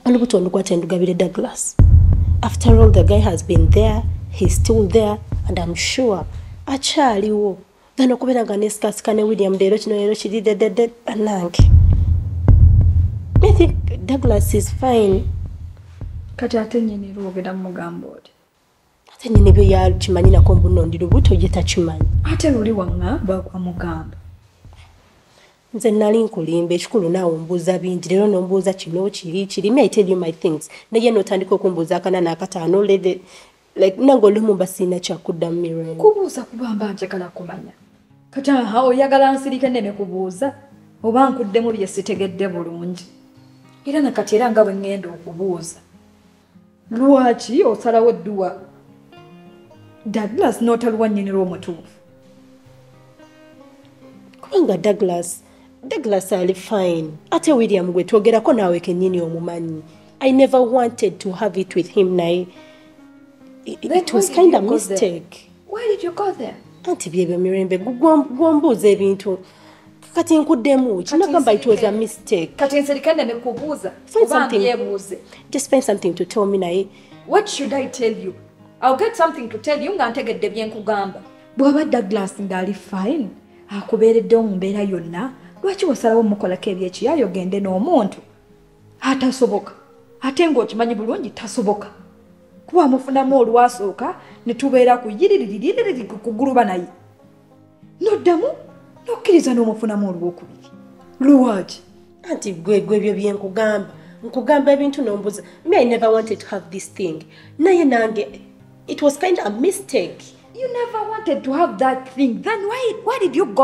olubuto olukwata ndugabire Douglas. After all, the guy has been there, he's still there, and I'm sure achaliwo. Then okubera nga nesikasika ne William Dero kino ero kiri de anange. I think Douglas is fine. Kati ate nyini lwogera mugambo oti. Ate nyini byo yakimanyi nako mbunondi lubuto ye takimanyi. Ate luli wangamba kwa mugambo. Nze nali nkulimba ekikulu naawe mbuuza bingi leero nombuuza kino kiri may I tell you my things naye notandika okumbuuza akana n'akataano lede like nange olumu mba sirina kyakuddamu Mirembe. Kubuuza kubamba njagala kumanya. Kati oyagala nsirike nneme kubuuza oba nkuddemu bye sitegedde bulungi. Era nakati era nga bwe ŋŋenda okubuuza. Lwaki osalawo edduwa Douglas n'otaluwannyinira omutuufu? Kubanga Douglas ali fine. Ate William gwe twogerako naawe kennyini omumanyi. I never wanted to have it with him naye. It was kind of mistake. Why did you go there? Anti byebyo Mirembe gwombuuza ebintu. Kati nkuddemu kinagamba it was a mistake. Kati nsirika nneme kubuuza oba mbyebuuze. Just find something to tell me naye. What should I tell you? I'll get something to tell you nga ntegedde bye nkugamba. Bw'aba Douglas ng'ali fine akubeereddewo mu mbeera yonna lwaki wasalawo mukolako ebyekiyayo gende n'omuntu atasoboka ate ng'okimanyi bulungi tasoboka kuba mufunamu olwasooka ne tubeera ku yiriririri kuguluba naye noddamu n'okkiriza n'omufunamu olwokubiri lwaki anti gwe ebyo bye nkugamba ebintu n'ombuuza me I never wanted to have this thing naye nange it was kind of a mistake. You never wanted to have that thing. Then why did you go?